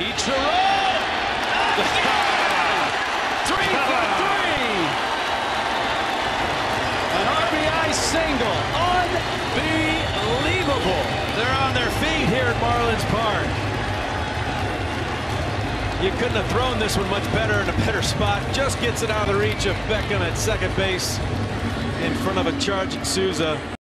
Ichiro! 3 for 3! An RBI single. Unbelievable. They're on their feet here at Marlins Park. You couldn't have thrown this one much better in a better spot. Just gets it out of the reach of Beckham at second base in front of a charging Souza.